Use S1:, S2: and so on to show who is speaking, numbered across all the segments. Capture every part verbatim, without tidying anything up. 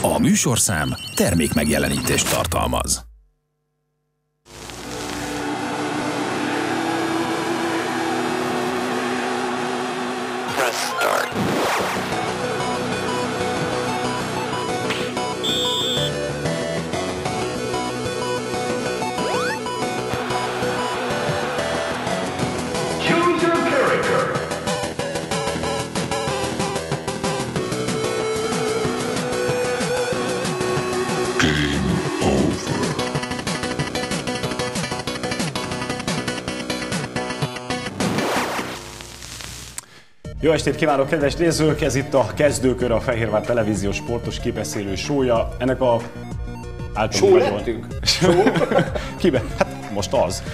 S1: A műsorszám termék megjelenítést tartalmaz.
S2: Jó estét kívánok, kedves nézők! Ez itt a Kezdőkör, a Fehérvár Televízió sportos kibeszélő show-ja. Ennek a...
S3: Show lettünk?
S2: Kibe? Hát most az.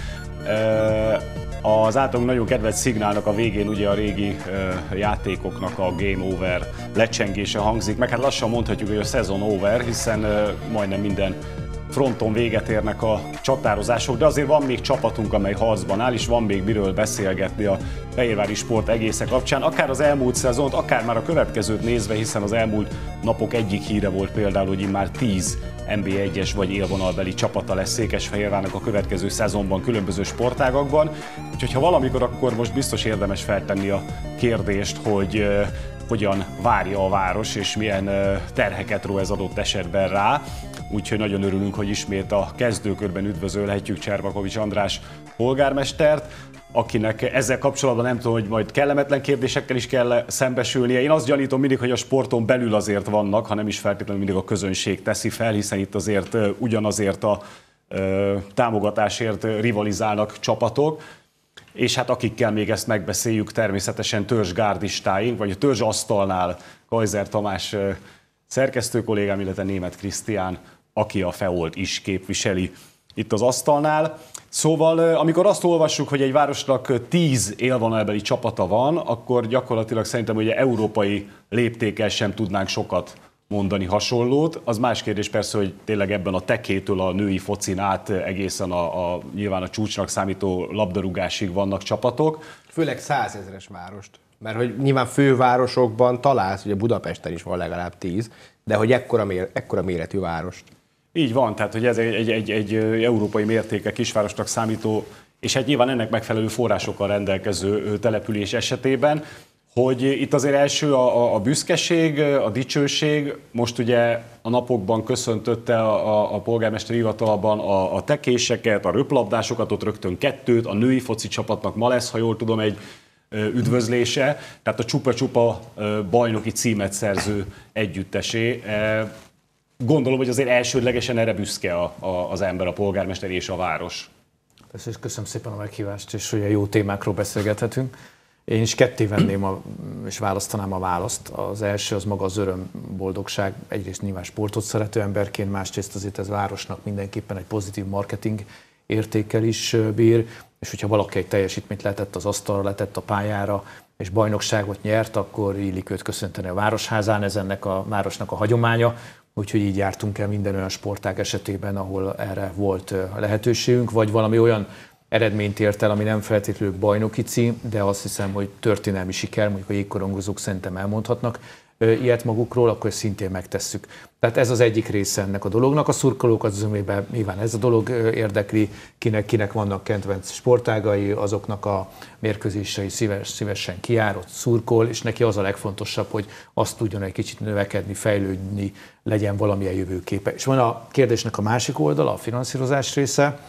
S2: Az általunk nagyon kedvelt szignálnak a végén ugye a régi játékoknak a game over lecsengése hangzik, meg hát lassan mondhatjuk, hogy a szezon over, hiszen majdnem minden fronton véget érnek a csatározások, de azért van még csapatunk, amely harcban áll, és van még miről beszélgetni a fehérvári sport egésze kapcsán, akár az elmúlt szezont, akár már a következőt nézve, hiszen az elmúlt napok egyik híre volt például, hogy immár tíz en bé egyes vagy élvonalbeli csapata lesz Székesfehérvárnak a következő szezonban különböző sportágakban. Úgyhogy ha valamikor, akkor most biztos érdemes feltenni a kérdést, hogy uh, hogyan várja a város, és milyen uh, terheket ró ez adott esetben rá. Úgyhogy nagyon örülünk, hogy ismét a Kezdőkörben üdvözölhetjük Cservakovics András polgármestert, akinek ezzel kapcsolatban nem tudom, hogy majd kellemetlen kérdésekkel is kell szembesülnie. Én azt gyanítom mindig, hogy a sporton belül azért vannak, ha nem is feltétlenül mindig a közönség teszi fel, hiszen itt azért uh, ugyanazért a uh, támogatásért rivalizálnak csapatok. És hát akikkel még ezt megbeszéljük, természetesen törzsgárdistáink, vagy a törzsasztalnál Kajzer Tamás uh, szerkesztő kollégám, illetve Németh Krisztián, aki a Feolt is képviseli itt az asztalnál. Szóval amikor azt olvassuk, hogy egy városnak tíz élvonalbeli csapata van, akkor gyakorlatilag szerintem ugye európai léptékkel sem tudnánk sokat mondani hasonlót. Az más kérdés persze, hogy tényleg ebben a tekétől a női focin át egészen a, a nyilván a csúcsnak számító labdarúgásig vannak csapatok.
S3: Főleg százezres várost. Mert hogy nyilván fővárosokban találsz, ugye Budapesten is van legalább tíz, de hogy ekkora, mér, ekkora méretű várost.
S2: Így van, tehát hogy ez egy, egy, egy, egy európai mértéke kisvárosnak számító, és hát nyilván ennek megfelelő forrásokkal rendelkező település esetében, hogy itt azért első a, a, a büszkeség, a dicsőség, most ugye a napokban köszöntötte a, a, a polgármester hivatalban a, a tekéseket, a röplabdásokat, ott rögtön kettőt, a női foci csapatnak ma lesz, ha jól tudom, egy üdvözlése, tehát a csupa-csupa bajnoki címet szerző együttesé. Gondolom, hogy azért elsődlegesen erre büszke a, a, az ember, a polgármester és a város.
S4: Persze, és köszönöm szépen a meghívást, és hogy a jó témákról beszélgethetünk. Én is ketté venném a, és választanám a választ. Az első az maga az öröm, boldogság. Egyrészt nyilván sportot szerető emberként, másrészt azért ez városnak mindenképpen egy pozitív marketing értékkel is bír, és hogyha valaki egy teljesítményt letett az asztalra, letett a pályára, és bajnokságot nyert, akkor illik őt köszönteni a Városházán, ez ennek a városnak a hagyománya, úgyhogy így jártunk el minden olyan sportág esetében, ahol erre volt lehetőségünk, vagy valami olyan eredményt ért el, ami nem feltétlenül bajnoki cím, de azt hiszem, hogy történelmi siker, mondjuk a jégkorongozók szerintem elmondhatnak ilyet magukról, akkor szintén megtesszük. Tehát ez az egyik része ennek a dolognak. A szurkolókat zömében nyilván ez a dolog érdekli, kinek, kinek vannak kedvenc sportágai, azoknak a mérkőzései szíves, szívesen kijárott, szurkol, és neki az a legfontosabb, hogy azt tudjon egy kicsit növekedni, fejlődni, legyen valamilyen jövőképe. És van a kérdésnek a másik oldala, a finanszírozás része,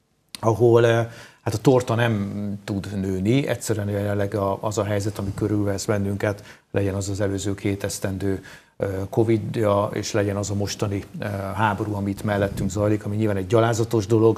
S4: ahol hát a torta nem tud nőni, egyszerűen jelenleg az a helyzet, ami körülvesz bennünket, legyen az az előző két esztendő Covid-ja, és legyen az a mostani háború, amit mellettünk zajlik, ami nyilván egy gyalázatos dolog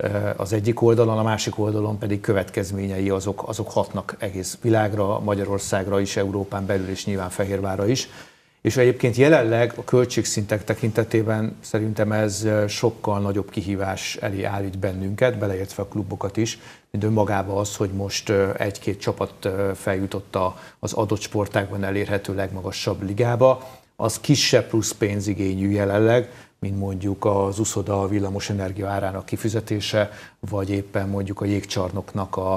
S4: az egyik oldalon, a másik oldalon pedig következményei azok, azok hatnak egész világra, Magyarországra is, Európán belül és nyilván Fehérvárra is. És egyébként jelenleg a költségszintek tekintetében szerintem ez sokkal nagyobb kihívás elé állít bennünket, beleértve a klubokat is, mint önmagában az, hogy most egy-két csapat feljutott az adott sportágban elérhető legmagasabb ligába. Az kisebb plusz pénzigényű jelenleg, mint mondjuk az uszoda, a villamos energia árának kifizetése, vagy éppen mondjuk a jégcsarnoknak a,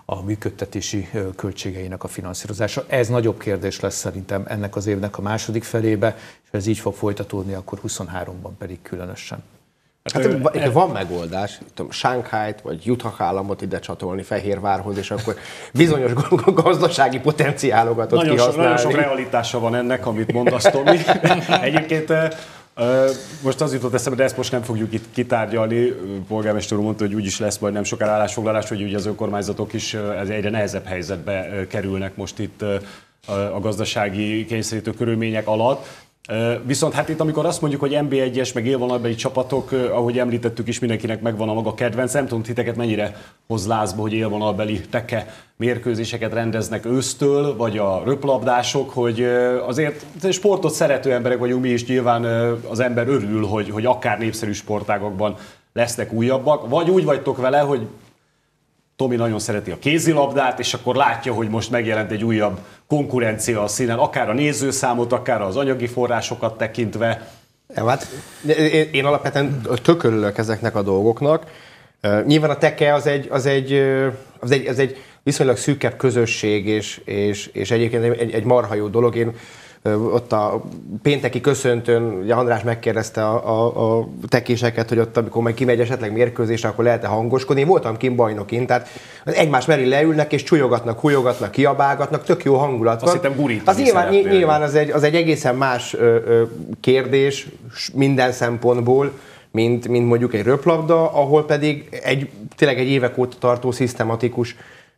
S4: a működtetési költségeinek a finanszírozása. Ez nagyobb kérdés lesz szerintem ennek az évnek a második felébe, és ez így fog folytatódni, akkor huszonháromban pedig különösen.
S3: Hát ő, van megoldás, tudom, Shanghai-t vagy Utah államot ide csatolni Fehérvárhoz, és akkor bizonyos gazdasági potenciálokat ott
S2: nagyon
S3: kihasználni.
S2: Sok, nagyon sok realitása van ennek, amit mondasz, Tomi. Egyébként most az jutott eszembe, de ezt most nem fogjuk itt kitárgyalni. Polgármester úr mondta, hogy úgyis lesz majd nem sokára állásfoglalás, hogy ugye az önkormányzatok is egyre nehezebb helyzetbe kerülnek most itt a gazdasági kényszerítő körülmények alatt. Viszont hát itt, amikor azt mondjuk, hogy en bé egyes, meg élvonalbeli csapatok, ahogy említettük is, mindenkinek megvan a maga kedvenc. Nem tudom, titeket mennyire hoz lázba, hogy élvonalbeli teke mérkőzéseket rendeznek ősztől, vagy a röplabdások, hogy azért sportot szerető emberek vagyunk mi is, nyilván az ember örül, hogy, hogy akár népszerű sportágakban lesznek újabbak, vagy úgy vagytok vele, hogy Tomi nagyon szereti a kézilabdát, és akkor látja, hogy most megjelent egy újabb konkurencia a színen, akár a nézőszámot, akár az anyagi forrásokat tekintve.
S3: Ja, hát én, én alapvetően tök örülök ezeknek a dolgoknak. Uh, nyilván a teke az egy, az egy, az egy, az egy viszonylag szűkebb közösség, és, és, és egyébként egy, egy marha jó dolog. Én ott a pénteki köszöntőn, ugye András megkérdezte a, a, a tekéseket, hogy ott, amikor meg kimegy esetleg mérkőzésre, akkor lehet-e hangoskodni. Én voltam kint bajnokin, tehát egymás mellé leülnek, és csúlyogatnak, hújogatnak, kiabálgatnak, tök jó hangulat van.
S2: Azt hittem gurítani
S3: az nyilván, nyilván az, egy, az egy egészen más ö, ö, kérdés minden szempontból, mint, mint mondjuk egy röplabda, ahol pedig egy, tényleg egy évek óta tartó szisztematikus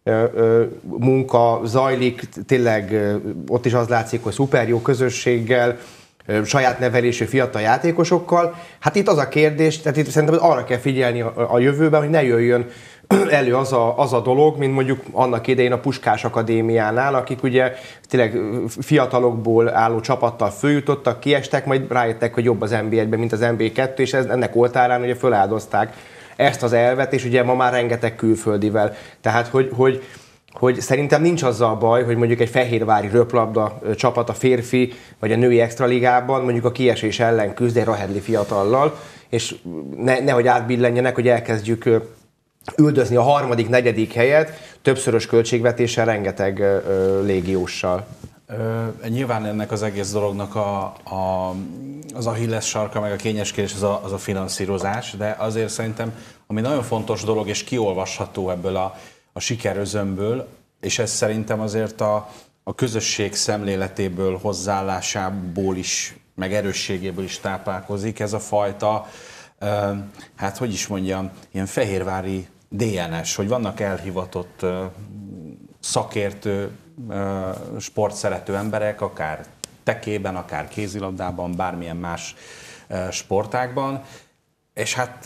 S3: munka zajlik, tényleg ott is az látszik, hogy szuper jó közösséggel, saját nevelésű fiatal játékosokkal. Hát itt az a kérdés, tehát itt szerintem arra kell figyelni a, a jövőben, hogy ne jöjjön elő az a, az a dolog, mint mondjuk annak idején a Puskás Akadémiánál, akik ugye tényleg fiatalokból álló csapattal följutottak, kiestek, majd rájöttek, hogy jobb az en bé egyben, mint az en bé kettő, és ez, ennek oltárán ugye föláldozták ezt az elvet, és ugye ma már rengeteg külföldivel. Tehát, hogy, hogy, hogy szerintem nincs azzal a baj, hogy mondjuk egy fehérvári röplabda csapat a férfi vagy a női extraligában mondjuk a kiesés ellen küzd egy rahedli fiatallal, és ne, nehogy átbillenjenek, hogy elkezdjük üldözni a harmadik, negyedik helyet, többszörös költségvetéssel, rengeteg ö, légióssal.
S5: Ö, nyilván ennek az egész dolognak a, a, az Achilles sarka, meg a kényeskedés az a, az a finanszírozás, de azért szerintem, ami nagyon fontos dolog, és kiolvasható ebből a, a sikerözömből, és ez szerintem azért a, a közösség szemléletéből, hozzáállásából is, meg erősségéből is táplálkozik, ez a fajta, ö, hát hogy is mondjam, ilyen fehérvári dé en es, hogy vannak elhivatott ö, szakértő, sportszerető emberek, akár tekében, akár kézilabdában, bármilyen más sportágban, és hát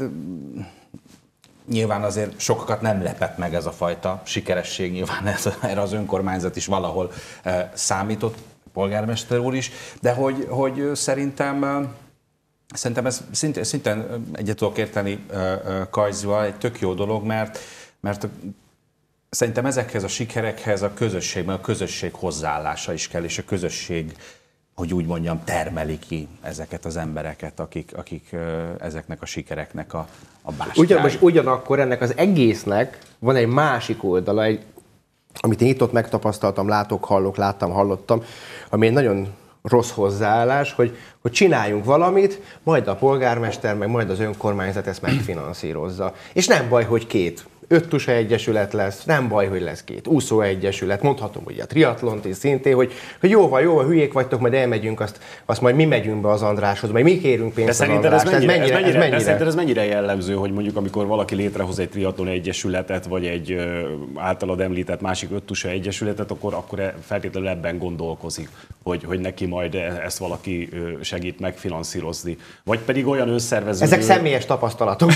S5: nyilván azért sokakat nem lepett meg ez a fajta sikeresség, nyilván ez, erre az önkormányzat is valahol számított, polgármester úr is, de hogy, hogy szerintem szerintem ez szintén, szintén egyet tudok érteni Kajzival, egy tök jó dolog, mert, mert szerintem ezekhez a sikerekhez a közösség, mert a közösség hozzáállása is kell, és a közösség, hogy úgy mondjam, termeli ki ezeket az embereket, akik, akik ezeknek a sikereknek a, a bástyái.
S3: Ugyan, most ugyanakkor ennek az egésznek van egy másik oldala, egy, amit én itt ott megtapasztaltam, látok, hallok, láttam, hallottam, ami egy nagyon rossz hozzáállás, hogy, hogy csináljunk valamit, majd a polgármester, meg majd az önkormányzat ezt megfinanszírozza. És nem baj, hogy két öttusa egyesület lesz, nem baj, hogy lesz két úszó egyesület, mondhatom, hogy a triatlont is szintén, hogy, hogy jó van, jó van, hülyék vagytok, majd elmegyünk, azt, azt majd mi megyünk be az Andráshoz, majd mi kérünk pénzt az Andráshoz.
S2: Ez mennyire, ez mennyire, ez mennyire, mennyire? ez mennyire jellemző, hogy mondjuk amikor valaki létrehoz egy triatlon egyesületet, vagy egy ö, általad említett másik öttusa egyesületet, akkor, akkor feltétlenül ebben gondolkozik, hogy, hogy neki majd ezt valaki segít megfinanszírozni. Vagy pedig olyan önszerveződő...
S3: Ezek személyes tapasztalatok.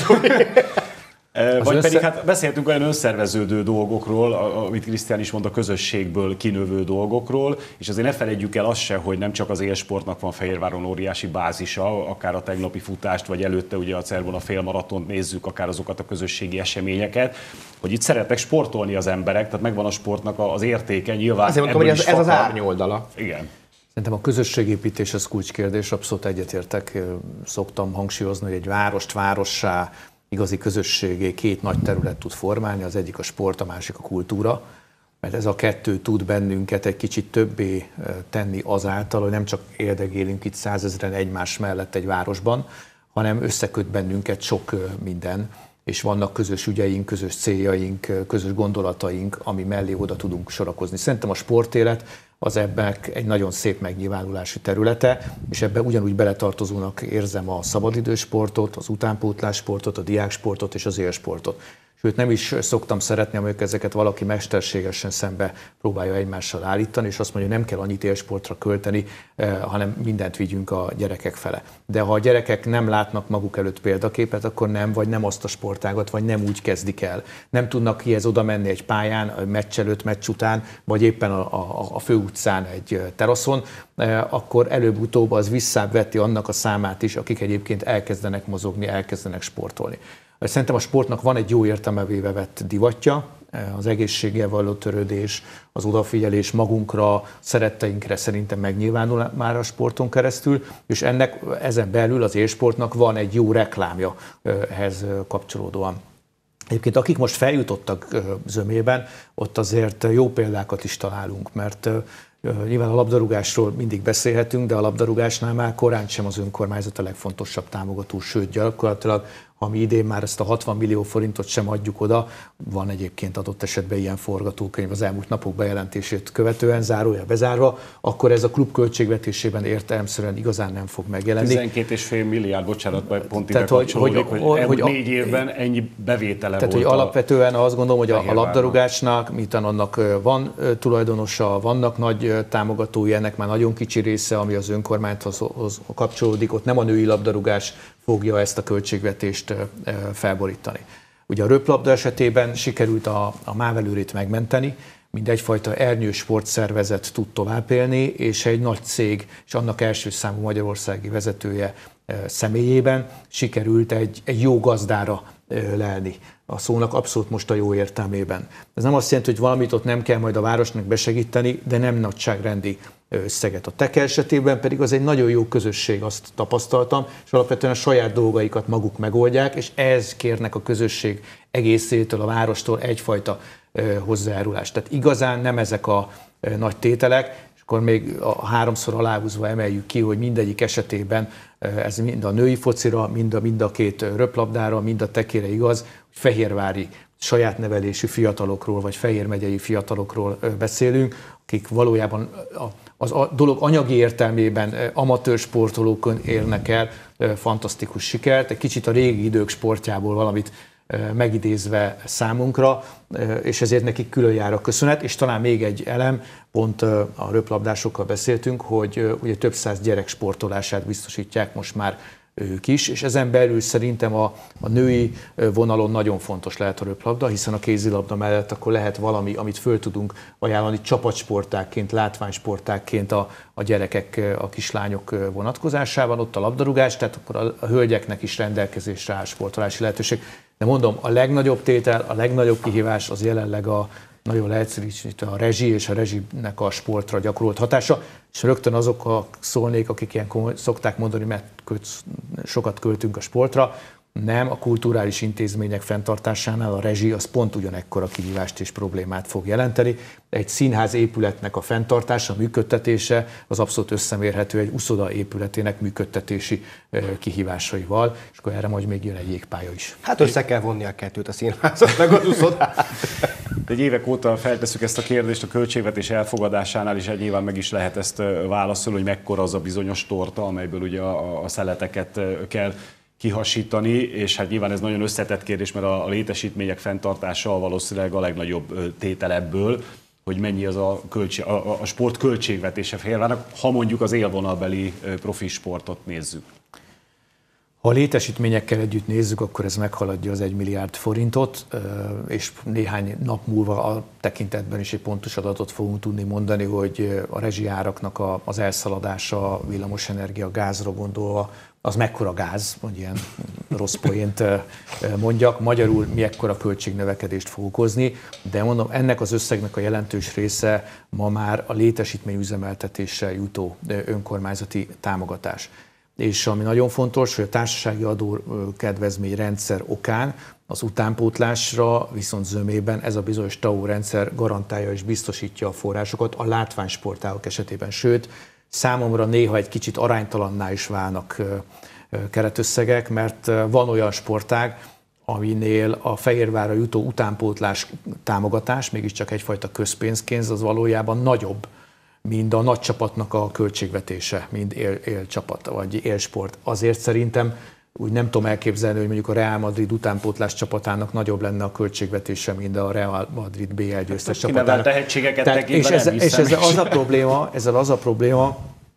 S2: Az Vagy össze... pedig hát beszéltünk olyan önszerveződő dolgokról, amit Krisztián is mond, a közösségből kinövő dolgokról, és azért ne felejtjük el azt se, hogy nem csak az élsportnak van Fehérváron óriási bázisa, akár a tegnapi futást, vagy előtte ugye a Cervona félmaratont nézzük, akár azokat a közösségi eseményeket, hogy itt szeretnek sportolni az emberek, tehát megvan a sportnak az értéke, nyilván.
S3: Azért mondtam, hogy ez, ez az árnyoldala.
S2: Igen.
S4: Szerintem a közösségépítés az kulcskérdés, abszolút egyetértek, szoktam hangsúlyozni, hogy egy várost várossá igazi közösségé két nagy terület tud formálni, az egyik a sport, a másik a kultúra, mert ez a kettő tud bennünket egy kicsit többé tenni azáltal, hogy nem csak érdegélünk itt százezren egymás mellett egy városban, hanem összeköt bennünket sok minden, és vannak közös ügyeink, közös céljaink, közös gondolataink, ami mellé oda tudunk sorakozni. Szerintem a sportélet az ebben egy nagyon szép megnyilvánulási területe, és ebben ugyanúgy beletartozónak érzem a szabadidősportot, az utánpótlássportot, a diáksportot és az élsportot. Sőt, nem is szoktam szeretni, amikor ezeket valaki mesterségesen szembe próbálja egymással állítani, és azt mondja, hogy nem kell annyit élsportra költeni, hanem mindent vigyünk a gyerekek fele. De ha a gyerekek nem látnak maguk előtt példaképet, akkor nem, vagy nem azt a sportágat, vagy nem úgy kezdik el. Nem tudnak kihez oda menni egy pályán, a meccs előtt, meccs után, vagy éppen a, a, a főutcán egy teraszon, akkor előbb-utóbb az visszaveti annak a számát is, akik egyébként elkezdenek mozogni, elkezdenek sportolni. Szerintem a sportnak van egy jó értelmevéve vett divatja, az egészséggel való törődés, az odafigyelés magunkra, szeretteinkre szerintem megnyilvánul már a sporton keresztül, és ennek ezen belül az élsportnak van egy jó reklámja ehhez kapcsolódóan. Egyébként akik most feljutottak zömében, ott azért jó példákat is találunk, mert nyilván a labdarúgásról mindig beszélhetünk, de a labdarúgásnál már korán sem az önkormányzat a legfontosabb támogató, sőt gyakorlatilag, ha mi idén már ezt a hatvan millió forintot sem adjuk oda, van egyébként adott esetben ilyen forgatókönyv az elmúlt napok bejelentését követően, zárója bezárva, akkor ez a klub költségvetésében értelemszerűen igazán nem fog megjelenni.
S2: tizenkét egész öt milliárd, bocsánat, pont ide
S4: hogy, hogy,
S2: hogy,
S4: hogy,
S2: hogy
S4: hogy
S2: négy évben ennyi bevétele
S4: tehát,
S2: volt.
S4: Hogy alapvetően azt gondolom, hogy a, a labdarúgásnak, miután annak van tulajdonosa, vannak nagy támogatói, ennek már nagyon kicsi része, ami az önkormányzathoz kapcsolódik, ott nem a női labdarúgás fogja ezt a költségvetést felborítani. Ugye a röplabda esetében sikerült a, a mávelőrét megmenteni, mint egyfajta ernyős sportszervezet tud tovább élni, és egy nagy cég, és annak első számú magyarországi vezetője személyében sikerült egy, egy jó gazdára lelni. A szónak abszolút most a jó értelmében. Ez nem azt jelenti, hogy valamit ott nem kell majd a városnak besegíteni, de nem nagyságrendi összeget. A Teke esetében pedig az egy nagyon jó közösség, azt tapasztaltam, és alapvetően a saját dolgaikat maguk megoldják, és ez kérnek a közösség egészétől, a várostól egyfajta hozzájárulást. Tehát igazán nem ezek a nagy tételek, és akkor még a háromszor aláhúzva emeljük ki, hogy mindegyik esetében ez mind a női focira, mind a, mind a két röplabdára, mind a Tekére igaz, hogy fehérvári saját nevelésű fiatalokról, vagy Fejér megyei fiatalokról beszélünk, akik valójában a, az a dolog anyagi értelmében amatőr sportolókon érnek el fantasztikus sikert, egy kicsit a régi idők sportjából valamit megidézve számunkra, és ezért nekik külön jár a köszönet, és talán még egy elem, pont a röplabdásokkal beszéltünk, hogy ugye több száz gyerek sportolását biztosítják most már ők is, és ezen belül szerintem a, a női vonalon nagyon fontos lehet a röplabda, hiszen a kézilabda mellett akkor lehet valami, amit föl tudunk ajánlani csapatsportákként, látványsportákként a, a gyerekek, a kislányok vonatkozásában, ott a labdarúgás, tehát akkor a, a hölgyeknek is rendelkezésre áll sportolási lehetőség. De mondom, a legnagyobb tétel, a legnagyobb kihívás az jelenleg a nagyon leegyszerűsítve a rezsi és a rezsinek a sportra gyakorolt hatása, és rögtön azok a szólnék, akik ilyen szokták mondani, mert sokat költünk a sportra, nem, a kulturális intézmények fenntartásánál a rezsi az pont ugyanekkora kihívást és problémát fog jelenteni. Egy színház épületnek a fenntartása, működtetése az abszolút összemérhető egy uszoda épületének működtetési kihívásaival, és akkor erre majd még jön egy jégpálya is.
S3: Hát össze kell vonni a kettőt, a színházat meg az uszodát.
S2: Egy évek óta feltesszük ezt a kérdést a költségvetés elfogadásánál, és nyilván meg is lehet ezt válaszolni, hogy mekkora az a bizonyos torta, amelyből ugye a, a szeleteket kell kihasítani, és hát nyilván ez nagyon összetett kérdés, mert a létesítmények fenntartása valószínűleg a legnagyobb tétel ebből, hogy mennyi az a, költség, a, a sport költségvetése Fehérvárnak, ha mondjuk az élvonalbeli profi sportot nézzük.
S4: Ha a létesítményekkel együtt nézzük, akkor ez meghaladja az egy milliárd forintot, és néhány nap múlva a tekintetben is egy pontos adatot fogunk tudni mondani, hogy a rezsiáraknak az elszaladása, villamosenergia, gázra gondolva, az mekkora gáz, hogy ilyen rossz poént mondjak, magyarul mi ekkora költségnövekedést fog okozni, de mondom, ennek az összegnek a jelentős része ma már a létesítmény üzemeltetéssel jutó önkormányzati támogatás. és ami nagyon fontos, hogy a társasági adó kedvezményrendszer okán az utánpótlásra viszont zömében ez a bizonyos té á o rendszer garantálja és biztosítja a forrásokat a látványsportágok esetében. Sőt, számomra néha egy kicsit aránytalanná is válnak keretösszegek, mert van olyan sportág, aminél a Fehérvárra jutó utánpótlás támogatás, mégiscsak egyfajta közpénzként, az valójában nagyobb, mint a nagy csapatnak a költségvetése, mint él, élcsapat vagy élsport. Azért szerintem úgy nem tudom elképzelni, hogy mondjuk a Real Madrid utánpótlás csapatának nagyobb lenne a költségvetése, mint a Real Madrid bé el győztes csapatának.
S2: tehetségeket
S4: Tehát, és ezzel, és ezzel az a probléma, ezzel az a probléma,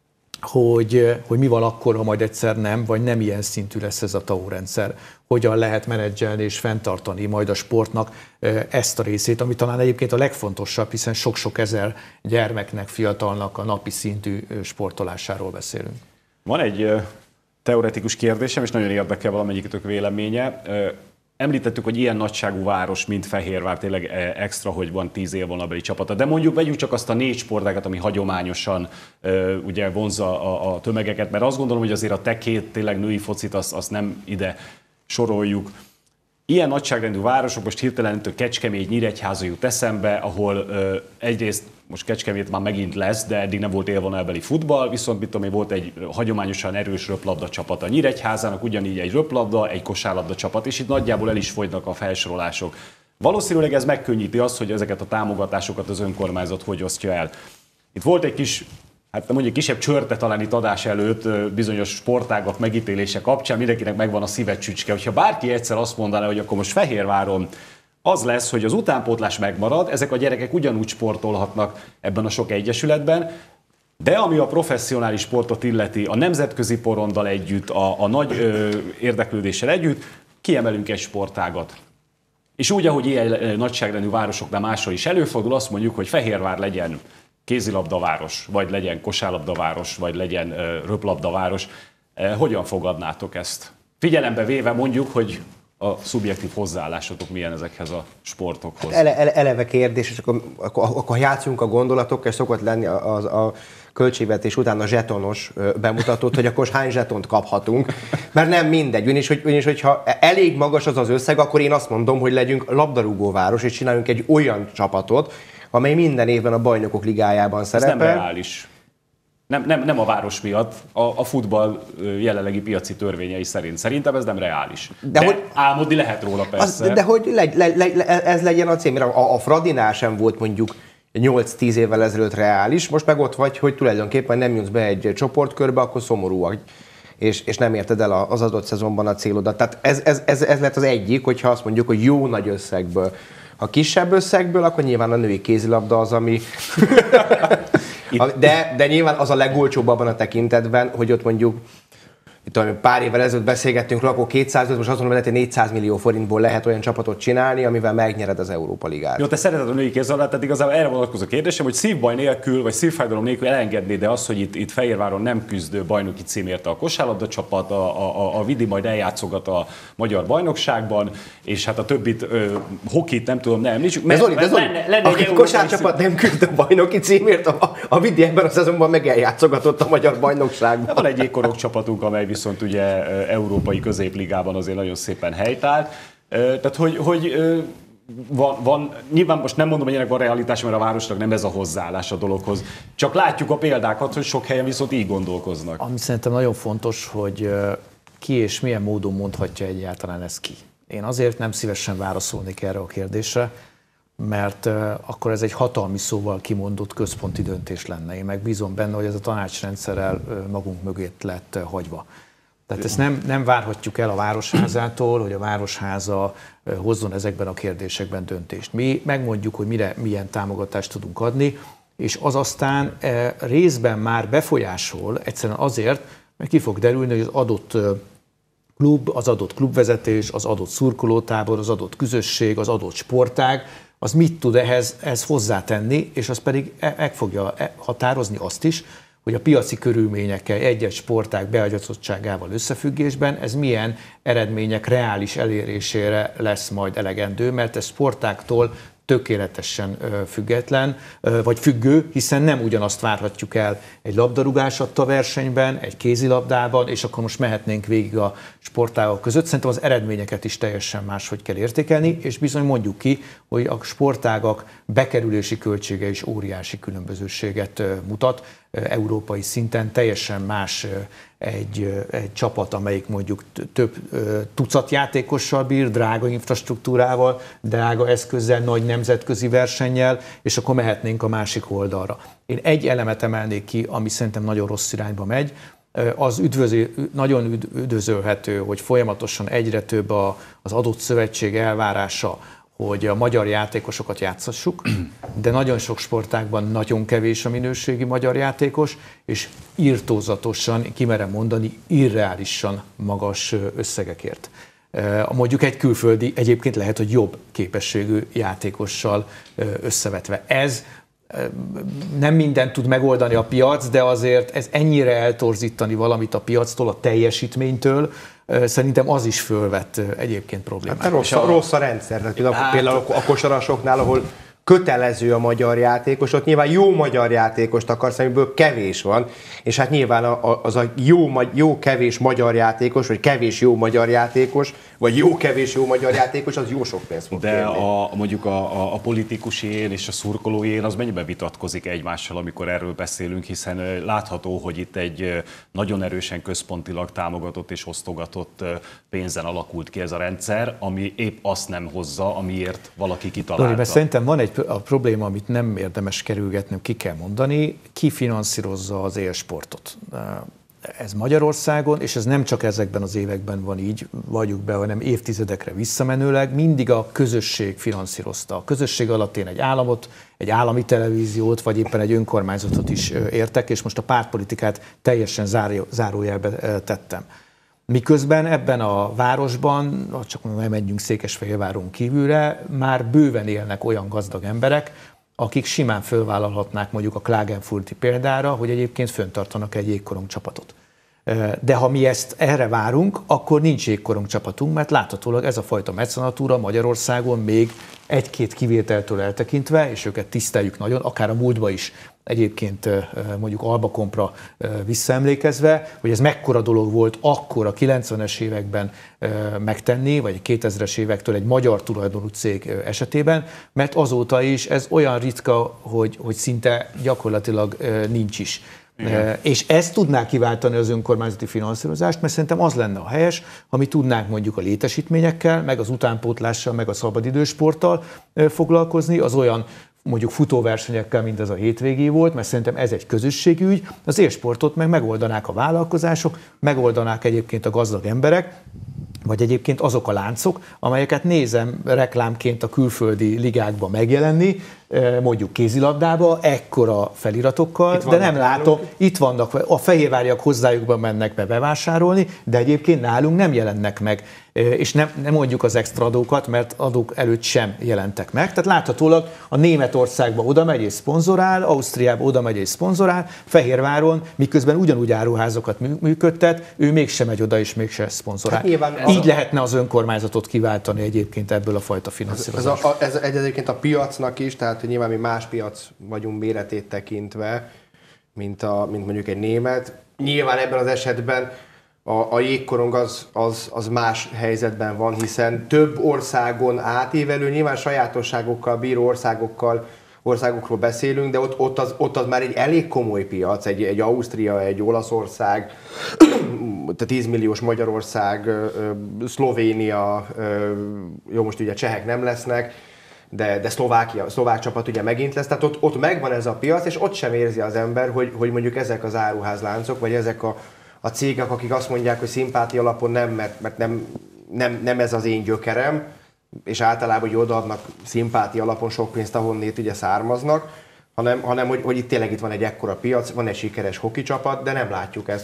S4: hogy, hogy mi van akkor, ha majd egyszer nem, vagy nem ilyen szintű lesz ez a té á o rendszer. Hogyan lehet menedzselni és fenntartani majd a sportnak ezt a részét, ami talán egyébként a legfontosabb, hiszen sok-sok ezer gyermeknek, fiatalnak a napi szintű sportolásáról beszélünk.
S2: Van egy teoretikus kérdésem, és nagyon érdekel valamelyikőtök véleménye. Említettük, hogy ilyen nagyságú város, mint Fehérvár, tényleg extra, hogy van tíz élvonalbeli csapata. De mondjuk vegyük csak azt a négy sportágat, ami hagyományosan ugye vonzza a, a tömegeket, mert azt gondolom, hogy azért a tekét, tényleg női focit, azt, azt nem ide soroljuk. Ilyen nagyságrendű városok, most hirtelen Kecskemét, Nyíregyháza jut eszembe, ahol ö, egyrészt most Kecskemét már megint lesz, de eddig nem volt élvonalbeli futball, viszont mit tudom én, volt egy hagyományosan erős röplabda csapat a Nyíregyházának, ugyanígy egy röplabda, egy kosárlabda csapat, és itt nagyjából el is fogynak a felsorolások. Valószínűleg ez megkönnyíti azt, hogy ezeket a támogatásokat az önkormányzat hogy osztja el. Itt volt egy kis, hát mondjuk kisebb csörte talán itt adás előtt bizonyos sportágak megítélése kapcsán, mindenkinek megvan a szívecsücske. Hogyha bárki egyszer azt mondaná, hogy akkor most Fehérváron az lesz, hogy az utánpótlás megmarad, ezek a gyerekek ugyanúgy sportolhatnak ebben a sok egyesületben, de ami a professzionális sportot illeti, a nemzetközi porondal együtt, a, a nagy ö, érdeklődéssel együtt, kiemelünk egy sportágat. És úgy, ahogy ilyen nagyságrendű városoknál máshol is előfordul, azt mondjuk, hogy Fehérvár legyen kézilabdaváros, vagy legyen kosárlabdaváros, vagy legyen ö, röplabdaváros. E, hogyan fogadnátok ezt? Figyelembe véve mondjuk, hogy a szubjektív hozzáállásotok milyen ezekhez a sportokhoz?
S3: Ele, ele, eleve kérdés, és akkor, akkor, akkor játszunk a gondolatokkal, és szokott lenni az a költségvetés után a zsetonos bemutatót, hogy akkor hány zsetont kaphatunk, mert nem mindegy. Ugyanis, hogy, ugyanis, hogyha elég magas az az összeg, akkor én azt mondom, hogy legyünk labdarúgóváros, és csináljunk egy olyan csapatot, amely minden évben a Bajnokok Ligájában szerepel.
S2: Ez nem reális. Nem, nem, nem a város miatt, a, a futball jelenlegi piaci törvényei szerint. Szerintem ez nem reális. De, de hogy, álmodni lehet róla persze.
S3: Az, de hogy le, le, le, ez legyen a cél, mert a, a Fradinál sem volt mondjuk nyolc-tíz évvel ezelőtt reális, most meg ott vagy, hogy tulajdonképpen nem jutsz be egy csoportkörbe, akkor szomorúak, és, és nem érted el az adott szezonban a célodat. Tehát ez, ez, ez, ez lett az egyik, hogyha azt mondjuk, hogy jó nagy összegből. Ha kisebb összegből, akkor nyilván a női kézilabda az, ami... De, de nyilván az a legolcsóbb abban a tekintetben, hogy ott mondjuk itt pár évvel ezelőtt beszélgettünk, akkor kétszáz, most azt mondom, hogy négyszáz millió forintból lehet olyan csapatot csinálni, amivel megnyered az Európa Ligát.
S2: Jó, te szereted a női kézilabdát, tehát igazából erre vonatkozó kérdésem, hogy szívbaj nélkül, vagy szívfájdalom nélkül elengedné, de az, hogy itt, itt Fehérváron nem küzdő bajnoki címért a kosárlabda csapat, a, a, a Vidi majd eljátszogat a magyar bajnokságban, és hát a többit, ö, hokit nem tudom, nem említsük.
S3: De Zoli, de Zoli, a kosárcsapat nem küzd a bajnoki címért, a, a Vidi ebben a szezonban meg eljátszogatott a magyar bajnokságban.
S2: Van egy jégkorong csapatunk, amely viszont ugye európai középligában azért nagyon szépen helytált. Tehát, hogy, hogy van, van, nyilván most nem mondom, hogy ennek van realitás, mert a városnak nem ez a hozzáállás a dologhoz. Csak látjuk a példákat, hogy sok helyen viszont így gondolkoznak.
S4: Ami szerintem nagyon fontos, hogy ki és milyen módon mondhatja egyáltalán ezt ki. Én azért nem szívesen válaszolnék erre a kérdésre, mert akkor ez egy hatalmi szóval kimondott központi döntés lenne. Én meg bízom benne, hogy ez a tanácsrendszerrel magunk mögé lett hagyva. Tehát ezt nem, nem várhatjuk el a Városházától, hogy a Városháza hozzon ezekben a kérdésekben döntést. Mi megmondjuk, hogy mire, milyen támogatást tudunk adni, és az aztán részben már befolyásol, egyszerűen azért, mert ki fog derülni, hogy az adott klub, az adott klubvezetés, az adott szurkolótábor, az adott közösség, az adott sportág, az mit tud ehhez, ehhez hozzátenni, és az pedig meg fogja határozni azt is, hogy a piaci körülményekkel egy-egy sportág beágyazottságával összefüggésben ez milyen eredmények reális elérésére lesz majd elegendő, mert ez sportáktól tökéletesen független, vagy függő, hiszen nem ugyanazt várhatjuk el egy labdarúgásatta versenyben, egy kézilabdában, és akkor most mehetnénk végig a sportágak között. Szerintem az eredményeket is teljesen máshogy kell értékelni, és bizony mondjuk ki, hogy a sportágak bekerülési költsége is óriási különbözőséget mutat. Európai szinten teljesen más egy, egy csapat, amelyik mondjuk több tucat játékossal bír, drága infrastruktúrával, drága eszközzel, nagy nemzetközi versennyel, és akkor mehetnénk a másik oldalra. Én egy elemet emelnék ki, ami szerintem nagyon rossz irányba megy. Az üdvöző, nagyon üdvözölhető, hogy folyamatosan egyre több az adott szövetség elvárása, hogy a magyar játékosokat játszassuk, de nagyon sok sportágban nagyon kevés a minőségi magyar játékos, és irtózatosan, kimerem mondani, irreálisan magas összegekért. Mondjuk egy külföldi egyébként lehet, hogy jobb képességű játékossal összevetve. Ez nem mindent tud megoldani a piac, de azért ez ennyire eltorzítani valamit a piactól, a teljesítménytől, szerintem az is fölvett egyébként problémát.
S3: Hát rossz, a, rossz a rendszer. Például, hát, például a kosarasoknál, ahol kötelező a magyar játékos, ott nyilván jó magyar játékost akarsz, amiből kevés van, és hát nyilván az a jó, jó kevés magyar játékos, vagy kevés jó magyar játékos, vagy jó kevés jó magyar játékos, az jó sok pénzt fog
S2: De a, mondjuk a, a, a politikusi én és a szurkolói én az mennyiben vitatkozik egymással, amikor erről beszélünk, hiszen látható, hogy itt egy nagyon erősen központilag támogatott és osztogatott pénzen alakult ki ez a rendszer, ami épp azt nem hozza, amiért valaki kitalálta.
S4: Dori, szerintem van egy a probléma, amit nem érdemes kerülgetni, ki kell mondani, ki finanszírozza az élsportot. Ez Magyarországon, és ez nem csak ezekben az években van így, vagyunk be, hanem évtizedekre visszamenőleg, mindig a közösség finanszírozta. A közösség alatt én egy államot, egy állami televíziót, vagy éppen egy önkormányzatot is értek, és most a pártpolitikát teljesen zárójelbe tettem. Miközben ebben a városban, csak nem menjünk Székesfehérváron kívülre, már bőven élnek olyan gazdag emberek, akik simán fölvállalhatnák mondjuk a Klagenfurti példára, hogy egyébként föntartanak egy jégkorong csapatot. De ha mi ezt erre várunk, akkor nincs jégkorong csapatunk, mert láthatólag ez a fajta mecenatúra Magyarországon még egy-két kivételtől eltekintve, és őket tiszteljük nagyon, akár a múltban is egyébként mondjuk Alba Kompra visszaemlékezve, hogy ez mekkora dolog volt akkor a kilencvenes években megtenni, vagy a kétezres évektől egy magyar tulajdonú cég esetében, mert azóta is ez olyan ritka, hogy, hogy szinte gyakorlatilag nincs is. Igen. És ezt tudná kiváltani az önkormányzati finanszírozást, mert szerintem az lenne a helyes, ha mi tudnánk mondjuk a létesítményekkel, meg az utánpótlással, meg a szabadidősporttal foglalkozni, az olyan mondjuk futóversenyekkel, mint ez a hétvégi volt, mert szerintem ez egy közösségi ügy, az élsportot meg megoldanák a vállalkozások, megoldanák egyébként a gazdag emberek, vagy egyébként azok a láncok, amelyeket nézem reklámként a külföldi ligákban megjelenni, mondjuk kézilabdába, ekkora feliratokkal, de nem látom, itt vannak, a fehérváriak hozzájukban mennek be bevásárolni, de egyébként nálunk nem jelennek meg, és nem, nem mondjuk az extra adókat, mert adók előtt sem jelentek meg. Tehát láthatólag a Németországba oda megy és szponzorál, Ausztriába oda megy és szponzorál, Fehérváron, miközben ugyanúgy áruházakat működtet, ő mégsem megy oda és mégsem szponzorál. Hát nyilván így a... lehetne az önkormányzatot kiváltani egyébként ebből a fajta finanszírozásból.
S3: Ez, ez, ez egyébként a piacnak is, tehát hogy nyilván mi más piac vagyunk méretét tekintve, mint, a, mint mondjuk egy német. Nyilván ebben az esetben a, a jégkorong az, az, az más helyzetben van, hiszen több országon átívelő, nyilván sajátosságokkal bíró országokkal, országokról beszélünk, de ott, ott, az, ott az már egy elég komoly piac, egy, egy Ausztria, egy Olaszország, tíz milliós Magyarország, Szlovénia, jó, most ugye csehek nem lesznek, de, de Szlovákia, szlovák csapat ugye megint lesz, tehát ott, ott megvan ez a piac, és ott sem érzi az ember, hogy, hogy mondjuk ezek az áruházláncok, vagy ezek a, a cégek, akik azt mondják, hogy szimpátia alapon nem, mert, mert nem, nem, nem ez az én gyökerem, és általában hogy odaadnak szimpátia alapon sok pénzt, ahonnét ugye származnak, hanem, hanem hogy, hogy itt tényleg itt van egy ekkora piac, van egy sikeres hoki csapat, de nem látjuk ezt, hogy,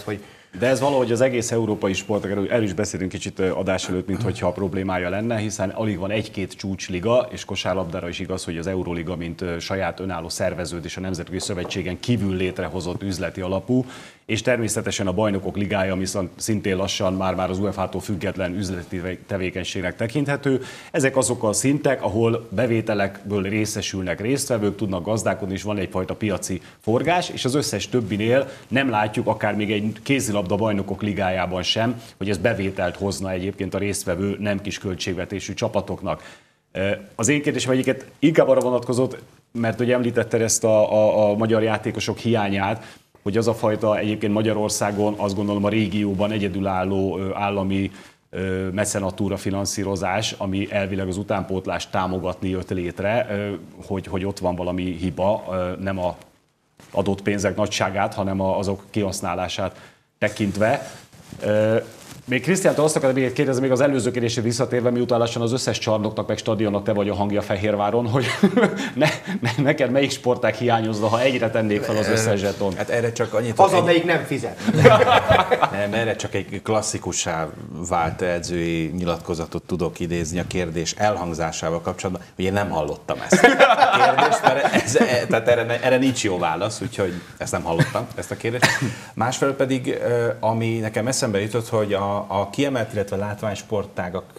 S2: De ez valahogy az egész európai sportok, erről is beszélünk kicsit adás előtt, mint hogyha a problémája lenne, hiszen alig van egy-két csúcsliga, és kosárlabdára is igaz, hogy az Euroliga, mint saját önálló szerveződés a Nemzetközi Szövetségen kívül létrehozott üzleti alapú, és természetesen a Bajnokok Ligája, ami szintén lassan már-már az u e fá tól független üzleti tevékenységnek tekinthető. Ezek azok a szintek, ahol bevételekből részesülnek résztvevők, tudnak gazdálkodni, és van egyfajta piaci forgás, és az összes többinél nem látjuk, akár még egy kézilabda Bajnokok Ligájában sem, hogy ez bevételt hozna egyébként a résztvevő nem kis költségvetésű csapatoknak. Az én kérdésem egyiket inkább arra vonatkozott, mert ugye említetted ezt a, a, a magyar játékosok hiányát, hogy az a fajta egyébként Magyarországon, azt gondolom a régióban egyedülálló állami mecenatúra finanszírozás, ami elvileg az utánpótlást támogatni jött létre, hogy, hogy ott van valami hiba, nem az adott pénzek nagyságát, hanem azok kihasználását tekintve. Még Krisztiántól azt akarom még kérdezni, még az előző kérdésre visszatérve, miután lassan az összes csarnoknak, meg stadionnak te vagy a hangja Fehérváron, hogy ne, ne, neked melyik sportág hiányozna, ha egyre tennék fel az összes zseton?
S5: Hát erre csak annyit...
S3: Az, amelyik nem fizet.
S5: Nem, erre csak egy klasszikussá vált edzői nyilatkozatot tudok idézni a kérdés elhangzásával kapcsolatban, hogy én nem hallottam ezt a kérdést, mert ez, tehát erre, erre nincs jó válasz, úgyhogy ezt nem hallottam, ezt a kérdést. Másfelől pedig, ami nekem eszembe jutott, hogy a A kiemelt, illetve látványsportágak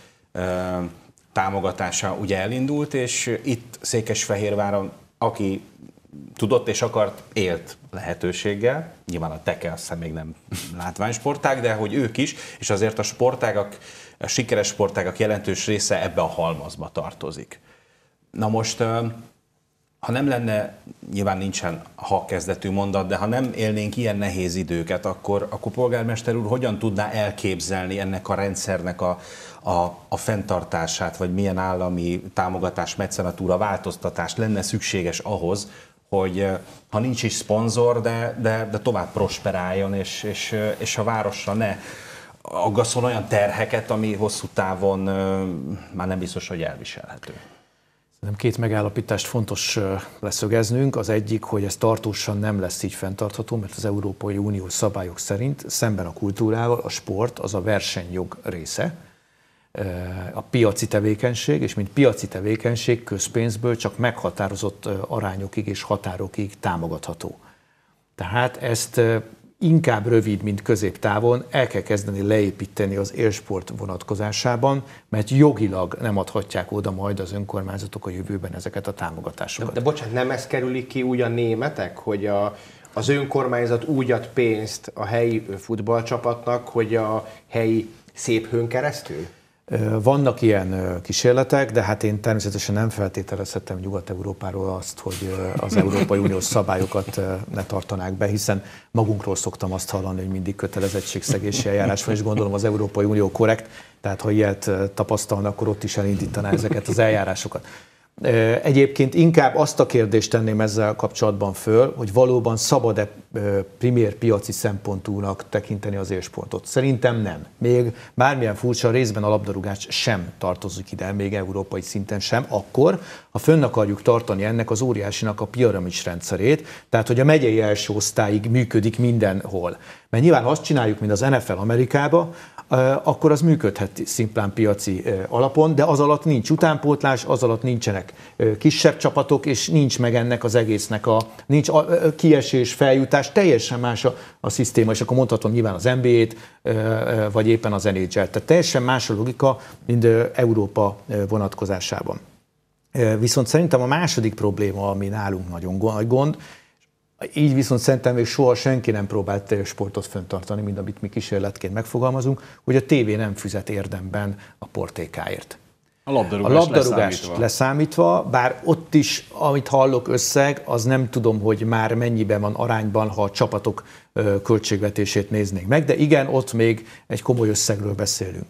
S5: támogatása ugye elindult, és itt Székesfehérváron, aki tudott és akart, élt lehetőséggel, nyilván a Teke azt hiszem még nem látványsportág, de hogy ők is, és azért a sportágak, a sikeres sportágak jelentős része ebbe a halmazba tartozik. Na most, ha nem lenne, nyilván nincsen ha kezdetű mondat, de ha nem élnénk ilyen nehéz időket, akkor, akkor polgármester úr hogyan tudná elképzelni ennek a rendszernek a, a, a fenntartását, vagy milyen állami támogatás, mecenatúra, változtatás lenne szükséges ahhoz, hogy ha nincs is szponzor, de, de, de tovább prosperáljon, és, és, és a városra ne aggasszon olyan terheket, ami hosszú távon már nem biztos, hogy elviselhető.
S4: Két megállapítást fontos leszögeznünk. Az egyik, hogy ez tartósan nem lesz így fenntartható, mert az Európai Unió szabályok szerint szemben a kultúrával a sport az a versenyjog része, a piaci tevékenység, és mint piaci tevékenység közpénzből csak meghatározott arányokig és határokig támogatható. Tehát ezt inkább rövid, mint középtávon el kell kezdeni leépíteni az élsport vonatkozásában, mert jogilag nem adhatják oda majd az önkormányzatok a jövőben ezeket a támogatásokat.
S3: De, de bocsánat, nem ez kerülik ki úgy a németek, hogy a, az önkormányzat úgy ad pénzt a helyi futballcsapatnak, hogy a helyi szép hőn keresztül?
S4: Vannak ilyen kísérletek, de hát én természetesen nem feltételezhetem Nyugat-Európáról azt, hogy az Európai Uniós szabályokat ne tartanák be, hiszen magunkról szoktam azt hallani, hogy mindig kötelezettségszegési eljárás van, és gondolom az Európai Unió korrekt, tehát ha ilyet tapasztalnak, akkor ott is elindítaná ezeket az eljárásokat. Egyébként inkább azt a kérdést tenném ezzel kapcsolatban föl, hogy valóban szabad-e primér piaci szempontúnak tekinteni az élsportot. Szerintem nem. Még bármilyen furcsa részben a labdarúgás sem tartozik ide, még európai szinten sem, akkor, ha fönn akarjuk tartani ennek az óriásinak a piramis rendszerét, tehát hogy a megyei első osztályig működik mindenhol. Mert nyilván azt csináljuk, mint az en ef el Amerikába, akkor az működhet szimplán piaci alapon, de az alatt nincs utánpótlás, az alatt nincsenek kisebb csapatok, és nincs meg ennek az egésznek a, nincs a kiesés, feljutás, teljesen más a, a szisztéma, és akkor mondhatom nyilván az en bé á-t, vagy éppen az en há el. Tehát teljesen más a logika, mint Európa vonatkozásában. Viszont szerintem a második probléma, ami nálunk nagyon gond, így viszont szerintem még soha senki nem próbált sportot fenntartani, mint amit mi kísérletként megfogalmazunk, hogy a tévé nem fizet érdemben a portékáért.
S2: A labdarúgás,
S4: a labdarúgás
S2: leszámítva.
S4: leszámítva, bár ott is, amit hallok összeg, az nem tudom, hogy már mennyiben van arányban, ha a csapatok költségvetését néznénk meg, de igen, ott még egy komoly összegről beszélünk.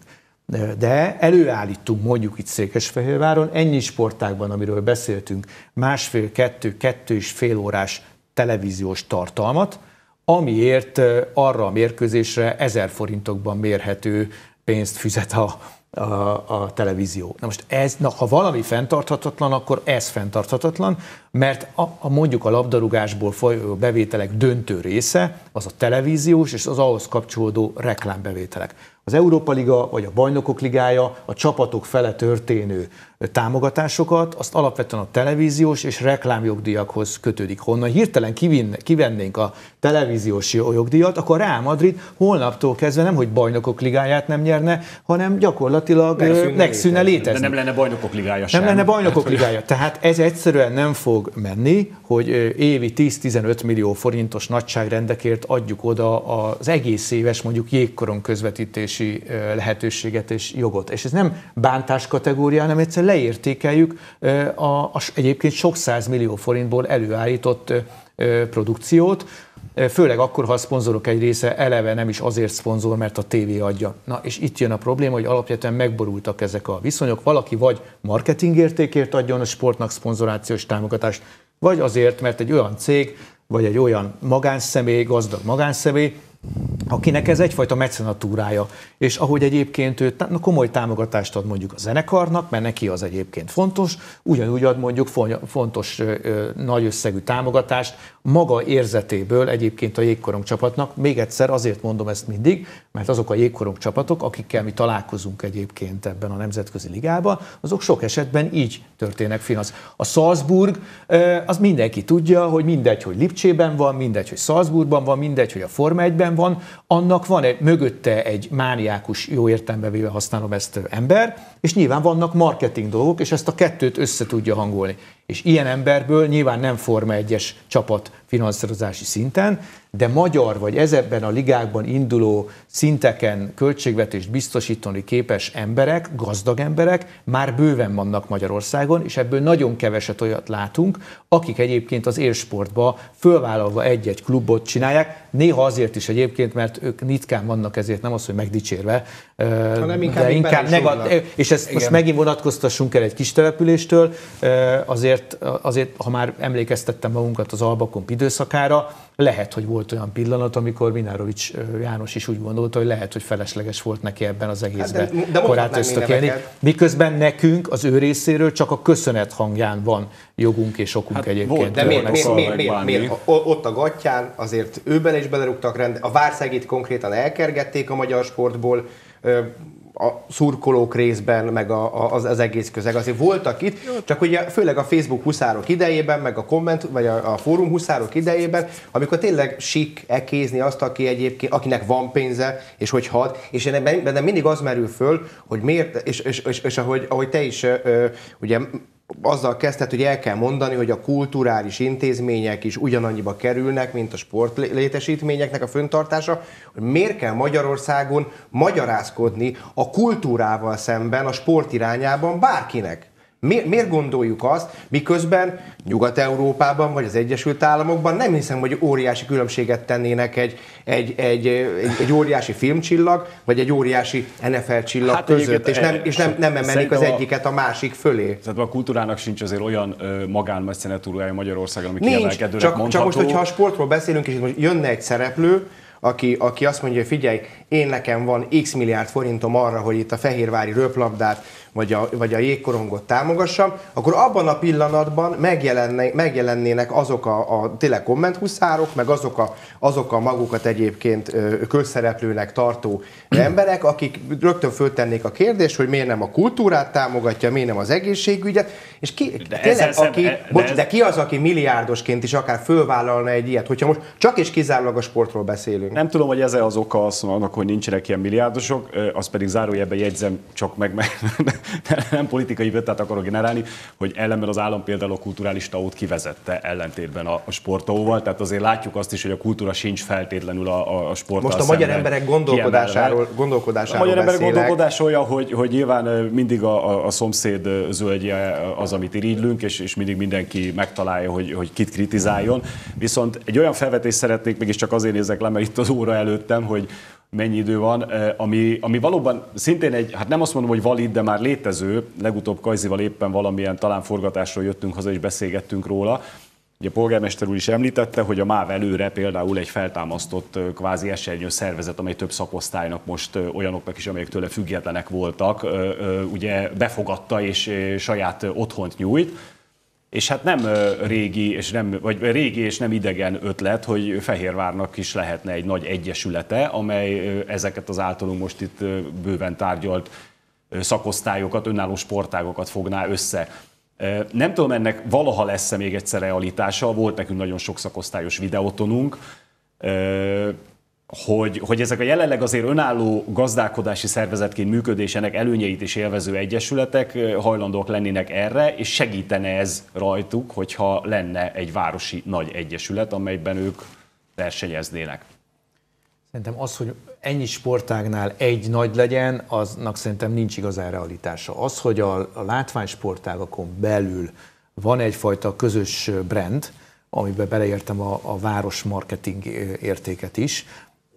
S4: De előállítunk mondjuk itt Székesfehérváron ennyi sportágban, amiről beszéltünk, másfél, kettő, kettő és fél órás televíziós tartalmat, amiért arra a mérkőzésre ezer forintokban mérhető pénzt fizet a, a, a televízió. Na most ez, na, ha valami fenntarthatatlan, akkor ez fenntarthatatlan, mert a, a mondjuk a labdarúgásból folyó bevételek döntő része az a televíziós és az ahhoz kapcsolódó reklámbevételek. Az Európa Liga vagy a Bajnokok Ligája a csapatok fele történő támogatásokat, azt alapvetően a televíziós és reklámjogdíjakhoz kötődik. Honnan hirtelen kivennénk a televíziós jogdíjat, akkor a Real Madrid holnaptól kezdve nem, hogy Bajnokok Ligáját nem nyerne, hanem gyakorlatilag megszűnne létezni.
S2: De nem lenne Bajnokok Ligája sem.
S4: Nem lenne Bajnokok Ligája. Tehát ez egyszerűen nem fog menni, hogy évi tíz-tizenöt millió forintos nagyságrendekért adjuk oda az egész éves mondjuk jégkorong közvetítési lehetőséget és jogot. És ez nem bántás kategória, hanem egyszerűen leértékeljük a, a egyébként sok százmillió forintból előállított produkciót, főleg akkor, ha a szponzorok egy része eleve nem is azért szponzor, mert a tévé adja. Na, és itt jön a probléma, hogy alapvetően megborultak ezek a viszonyok. Valaki vagy marketingértékért adjon a sportnak szponzorációs támogatást, vagy azért, mert egy olyan cég, vagy egy olyan magánszemély, gazdag magánszemély, akinek ez egyfajta mecenatúrája, és ahogy egyébként ő komoly támogatást ad mondjuk a zenekarnak, mert neki az egyébként fontos, ugyanúgy ad mondjuk fontos nagy összegű támogatást maga érzetéből egyébként a jégkorong csapatnak. Még egyszer azért mondom ezt mindig, mert azok a jégkorong csapatok, akikkel mi találkozunk egyébként ebben a nemzetközi ligában, azok sok esetben így történnek finansz. A Salzburg, az mindenki tudja, hogy mindegy, hogy Lipcsében van, mindegy, hogy Salzburgban van, mindegy, hogy a Forma egyben van, annak van egy, mögötte egy mániákus, jó értelembe véve használom ezt, ember, és nyilván vannak marketing dolgok, és ezt a kettőt össze tudja hangolni. És ilyen emberből nyilván nem Forma egyes csapat finanszírozási szinten, de magyar vagy ezekben a ligákban induló szinteken költségvetést biztosítani képes emberek, gazdag emberek már bőven vannak Magyarországon, és ebből nagyon keveset olyat látunk, akik egyébként az élsportba fölvállalva egy-egy klubot csinálják, néha azért is egyébként, mert ők ritkán vannak, ezért nem az, hogy megdicsérve, hanem inkább, inkább negatív, és ezt igen. Most megint vonatkoztassunk el egy kis településtől, azért, azért, ha már emlékeztettem magunkat az Albakon időszakára, lehet, hogy volt olyan pillanat, amikor Minárovics János is úgy gondolta, hogy lehet, hogy felesleges volt neki ebben az egészben hát de, de korát ösztökélni. Miközben nekünk az ő részéről csak a köszönet hangján van jogunk és okunk hát egyébként. Volt,
S3: de miért, miért, miért, miért, miért? Ott a Gattyán azért ő bele is belerúgtak, rend, a Várszegit konkrétan elkergették a magyar sportból, a szurkolók részben, meg a, az, az egész közeg. Azért voltak itt, csak ugye főleg a Facebook huszárok idejében, meg a komment, vagy a, a fórum huszárok idejében, amikor tényleg sik ekézni azt, aki egyébként, akinek van pénze, és hogy had, és bennem mindig az merül föl, hogy miért, és, és, és, és ahogy, ahogy te is ö, ugye azzal kezdted, hogy el kell mondani, hogy a kulturális intézmények is ugyanannyiba kerülnek, mint a sportlétesítményeknek a fenntartása, hogy miért kell Magyarországon magyarázkodni a kultúrával szemben, a sport irányában bárkinek. Miért, miért gondoljuk azt, miközben Nyugat-Európában vagy az Egyesült Államokban nem hiszem, hogy óriási különbséget tennének egy, egy, egy, egy, egy óriási filmcsillag, vagy egy óriási en ef el csillag hát között, és nem, és nem, nem emelik az egyiket a másik fölé.
S2: Tehát a kultúrának sincs azért olyan magánmeccenatúrája Magyarországon, ami kiemelkedőnek
S3: csak,
S2: mondható.
S3: Csak most, hogyha a sportról beszélünk, és most jönne egy szereplő, Aki, aki azt mondja, hogy figyelj, én nekem van x milliárd forintom arra, hogy itt a fehérvári röplabdát vagy a, vagy a jégkorongot támogassam, akkor abban a pillanatban megjelenne, megjelennének azok a, a tényleg kommenthuszárok, meg azok a, azok a magukat egyébként közszereplőnek tartó emberek, akik rögtön föltennék a kérdést, hogy miért nem a kultúrát támogatja, miért nem az egészségügyet, és ki, de, tényleg, aki, szem, bocs, ez... de ki az, aki milliárdosként is akár fölvállalna egy ilyet, hogyha most csak és kizárólag a sportról beszélünk.
S2: Nem tudom, hogy ez az oka az annak, hogy nincsenek ilyen milliárdosok, az pedig zárójelben jegyzem csak meg, meg nem politikai vitát akarok generálni, hogy ellenben az állam például a kulturális tavót kivezette ellentétben a, a sporttavóval, tehát azért látjuk azt is, hogy a kultúra sincs feltétlenül a, a sporttal
S3: most a magyar emberek gondolkodásáról, gondolkodásáról
S2: A magyar emberek
S3: beszélek.
S2: gondolkodása olyan, hogy, hogy nyilván mindig a, a, a szomszéd zöldje az, amit irigylünk, és, és mindig mindenki megtalálja, hogy, hogy kit kritizáljon. Viszont egy olyan felvetést szeretnék, mégiscsak azért nézek le, mert itt az óra előttem, hogy mennyi idő van, ami, ami valóban szintén egy, hát nem azt mondom, hogy valid, de már létező, legutóbb Kajzival éppen valamilyen talán forgatásról jöttünk haza és beszélgettünk róla. Ugye a polgármester úr is említette, hogy a MÁV előre például egy feltámasztott kvázi esernyős szervezet, amely több szakosztálynak most olyanoknak is, amelyek tőle függetlenek voltak, ugye befogadta és saját otthont nyújt. És hát nem régi és nem, vagy régi és nem idegen ötlet, hogy Fehérvárnak is lehetne egy nagy egyesülete, amely ezeket az általunk most itt bőven tárgyalt szakosztályokat, önálló sportágokat fogná össze. Nem tudom, ennek valaha lesz-e még egyszer realitása, volt nekünk nagyon sok szakosztályos videótonunk, hogy, hogy ezek a jelenleg azért önálló gazdálkodási szervezetként működésének előnyeit is élvező egyesületek hajlandóak lennének erre, és segítene ez rajtuk, hogyha lenne egy városi nagy egyesület, amelyben ők versenyeznének.
S4: Szerintem az, hogy ennyi sportágnál egy nagy legyen, aznak szerintem nincs igazán realitása. Az, hogy a, a látványsportágakon belül van egyfajta közös brand, amiben beleértem a, a város marketing értéket is,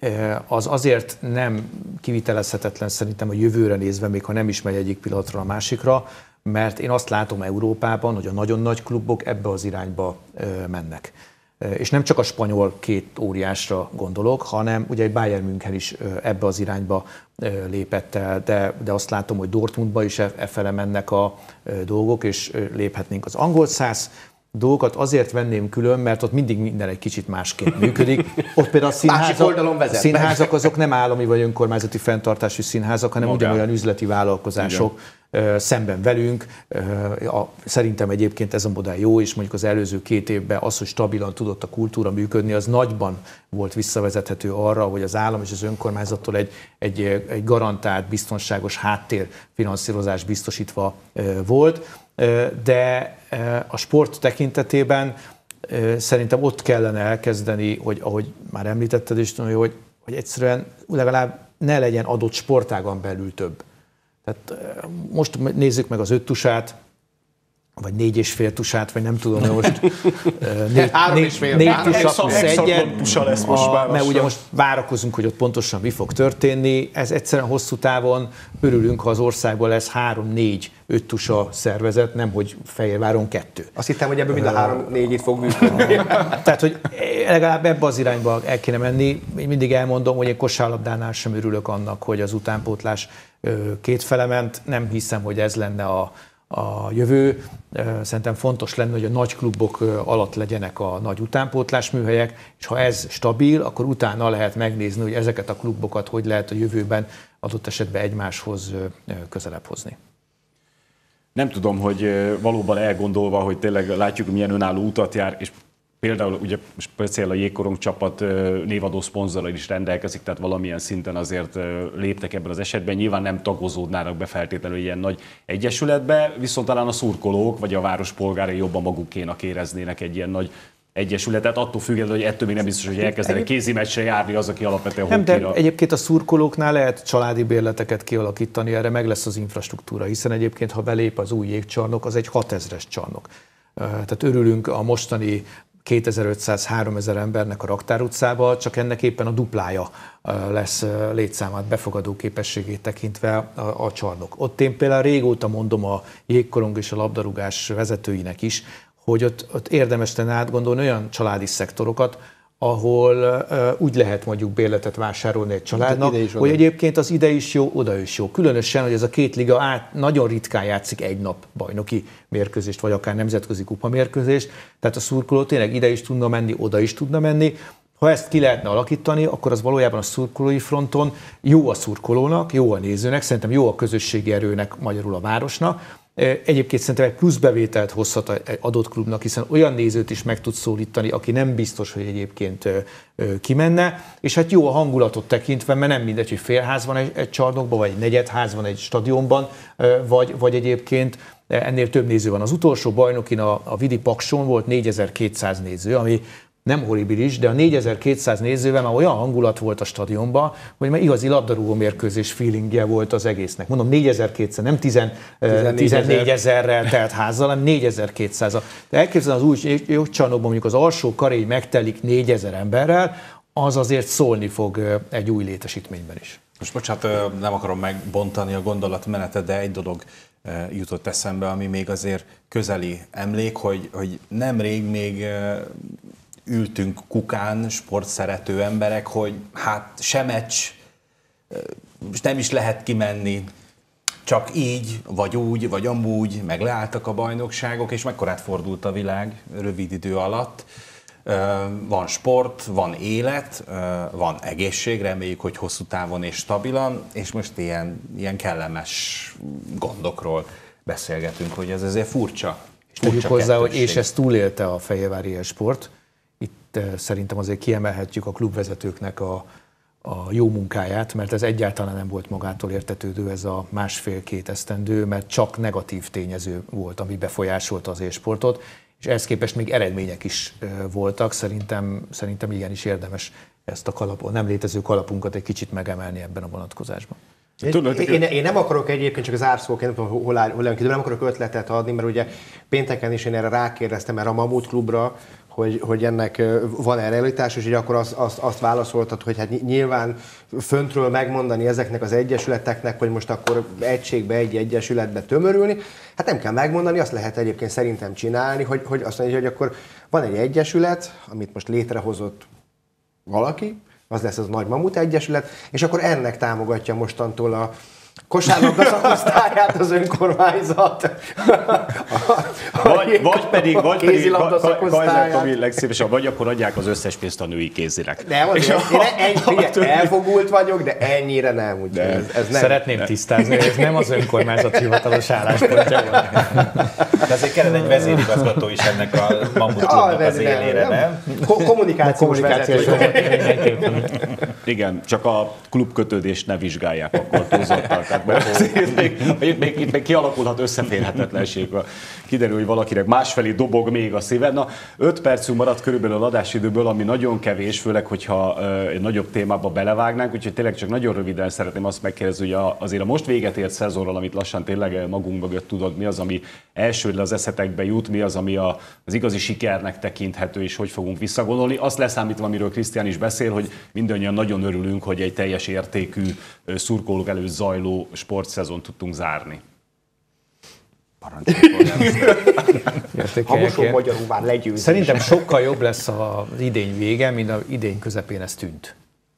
S4: az azért nem kivitelezhetetlen szerintem a jövőre nézve, még ha nem is megy egyik pillanatra a másikra, mert én azt látom Európában, hogy a nagyon nagy klubok ebbe az irányba mennek. És nem csak a spanyol két óriásra gondolok, hanem ugye egy Bayern München is ebbe az irányba lépett el, de, de azt látom, hogy Dortmundba is e fele mennek a dolgok, és léphetnénk. Az angol száz dolgokat azért venném külön, mert ott mindig minden egy kicsit másként működik. Ott például a színházak, színházak azok nem állami vagy önkormányzati fenntartású színházak, hanem Magán. ugyanolyan üzleti vállalkozások Igen. szemben velünk. Szerintem egyébként ez a modell jó, és mondjuk az előző két évben az, hogy stabilan tudott a kultúra működni, az nagyban volt visszavezethető arra, hogy az állam és az önkormányzattól egy, egy, egy garantált, biztonságos háttérfinanszírozás biztosítva volt. De a sport tekintetében szerintem ott kellene elkezdeni, hogy ahogy már említetted is, hogy, hogy egyszerűen legalább ne legyen adott sportágon belül több. Tehát most nézzük meg az öt tusát, vagy négy és fél tusát, vagy nem tudom, most négy,
S3: három és fél,
S4: négy tusa plusz egyen,
S2: lesz most
S4: a, mert ugye most várakozunk, hogy ott pontosan mi fog történni. Ez egyszerűen hosszú távon örülünk, ha az országban lesz három, négy, öt tusa szervezet, nem hogy Fehérváron kettő.
S3: Azt hittem, hogy ebből mind a három, négy itt fog működni.
S4: Tehát, hogy legalább ebbe az irányba el kéne menni. Én mindig elmondom, hogy én kosárlabdánál sem örülök annak, hogy az utánpótlás kétfele ment. Nem hiszem, hogy ez lenne a a jövő. Szerintem fontos lenne, hogy a nagy klubok alatt legyenek a nagy utánpótlás műhelyek, és ha ez stabil, akkor utána lehet megnézni, hogy ezeket a klubokat hogy lehet a jövőben adott esetben egymáshoz közelebb hozni.
S2: Nem tudom, hogy valóban elgondolva, hogy tényleg látjuk, milyen önálló utat jár, és például ugye speciál a Jégkorong csapat névadó szponzorral is rendelkezik, tehát valamilyen szinten azért léptek ebben az esetben. Nyilván nem tagozódnának be feltétlenül ilyen nagy egyesületbe, viszont talán a szurkolók vagy a várospolgárai jobban magukénak éreznének egy ilyen nagy egyesületet, attól függetlenül, hogy ettől még nem biztos, hogy elkezdenek kézi meccsre járni az, aki alapvetően
S4: nem,
S2: hockeyra.
S4: De egyébként a szurkolóknál lehet családi bérleteket kialakítani, erre meg lesz az infrastruktúra, hiszen egyébként, ha belép az új jégcsarnok, az egy hatezres csarnok. Tehát örülünk a mostani kétezer-ötszáz-háromezer embernek a Raktár utcába, csak ennek éppen a duplája lesz létszámát, befogadó képességét tekintve a, a csarnok. Ott én például régóta mondom a jégkorong és a labdarúgás vezetőinek is, hogy ott, ott érdemes lenne átgondolni olyan családi szektorokat, ahol uh, úgy lehet mondjuk bérletet vásárolni egy családnak, hogy egyébként az ide is jó, oda is jó. Különösen, hogy ez a két liga át nagyon ritkán játszik egy nap bajnoki mérkőzést, vagy akár nemzetközi kupa mérkőzést, tehát a szurkoló tényleg ide is tudna menni, oda is tudna menni. Ha ezt ki lehetne alakítani, akkor az valójában a szurkolói fronton jó a szurkolónak, jó a nézőnek, szerintem jó a közösségi erőnek, magyarul a városnak. Egyébként szerintem egy plusz bevételt hozhat egy adott klubnak, hiszen olyan nézőt is meg tud szólítani, aki nem biztos, hogy egyébként kimenne, és hát jó a hangulatot tekintve, mert nem mindegy, hogy félház van egy, egy csarnokban, vagy egy negyedház van egy stadionban, vagy, vagy egyébként ennél több néző van. Az utolsó bajnokin a, a Vidi Pakson volt négyezer-kétszáz néző, ami nem horribilis, de a négyezer-kétszáz nézővel már olyan hangulat volt a stadionban, hogy már igazi labdarúgó mérkőzés feelingje volt az egésznek. Mondom, négyezer-kétszáz, nem tizennégy ezerrel telt házzal, hanem négyezer-kétszáz. De elképzelni az új jogcsarnokban mondjuk az alsó karéj megtelik négyezer emberrel, az azért szólni fog egy új létesítményben is.
S5: Most bocsánat, nem akarom megbontani a gondolatmenetet, de egy dolog jutott eszembe, ami még azért közeli emlék, hogy, hogy nemrég még ültünk kukán, sportszerető emberek, hogy hát se meccs, nem is lehet kimenni, csak így, vagy úgy, vagy amúgy, meg leálltak a bajnokságok, és mekkorát fordult a világ rövid idő alatt. Van sport, van élet, van egészség, reméljük, hogy hosszú távon és stabilan, és most ilyen, ilyen kellemes gondokról beszélgetünk, hogy ez azért furcsa.
S4: És tegyük hozzá, hogy és ezt túlélte a Fehérvári Sport. Itt szerintem azért kiemelhetjük a klubvezetőknek a, a jó munkáját, mert ez egyáltalán nem volt magától értetődő ez a másfél-két esztendő, mert csak negatív tényező volt, ami befolyásolta az e-sportot, és ehhez képest még eredmények is voltak. Szerintem, szerintem igenis érdemes ezt a kalapot, nem létező kalapunkat egy kicsit megemelni ebben a vonatkozásban.
S3: Én, én, én nem akarok egyébként csak az árszóként, hol áll, hol áll, nem akarok ötletet adni, mert ugye pénteken is én erre rákérdeztem erre a Mamut Klubra, hogy, hogy ennek van-e realitás, és ugye akkor azt, azt, azt válaszoltad, hogy hát nyilván föntről megmondani ezeknek az egyesületeknek, hogy most akkor egységbe, egy egyesületbe tömörülni, hát nem kell megmondani, azt lehet egyébként szerintem csinálni, hogy, hogy azt mondja, hogy akkor van egy egyesület, amit most létrehozott valaki, az lesz az Nagy Mamut Egyesület, és akkor ennek támogatja mostantól a kosárlabda szakosztályát az önkormányzat.
S2: Vagy, vagy pedig, vagy pedig
S3: Kajzer
S2: Tomi legszívesebb, vagy akkor adják az összes pénzt a női kézileg.
S3: Nem, azért, én egy, elfogult vagyok, de ennyire nem. Úgy, ez, ez nem.
S4: Szeretném tisztázni, hogy ez nem az önkormányzat hivatalos álláspontja van.
S5: De azért kellene egy vezérigazgató is ennek a Mamut Klubnak az élére, nem?
S3: Kommunikációs vezető.
S2: Igen, csak a klubkötődést ne vizsgálják akkor túlzottan. Tehát még, még, még, itt még kialakulhat összeférhetetlenség. Kiderül, hogy valakinek másfelé dobog még a szíve. Na, öt percünk maradt körülbelül a adásidőből, ami nagyon kevés, főleg, hogyha egy nagyobb témába belevágnánk, úgyhogy tényleg csak nagyon röviden szeretném azt megkérdezni, hogy azért a most véget ért szezonról, amit lassan tényleg magunk mögött tudod, mi az, ami elsődle az eszetekbe jut, mi az, ami a, az igazi sikernek tekinthető, és hogy fogunk visszagondolni. Azt leszámítva, amiről Krisztián is beszél, hogy mindannyian nagyon örülünk, hogy egy teljes értékű szurkolók előtt zajló sportszezon tudtunk zárni.
S3: Habosó magyarul már legyőzés.
S4: Szerintem sokkal jobb lesz az idény vége, mint az idény közepén ez tűnt.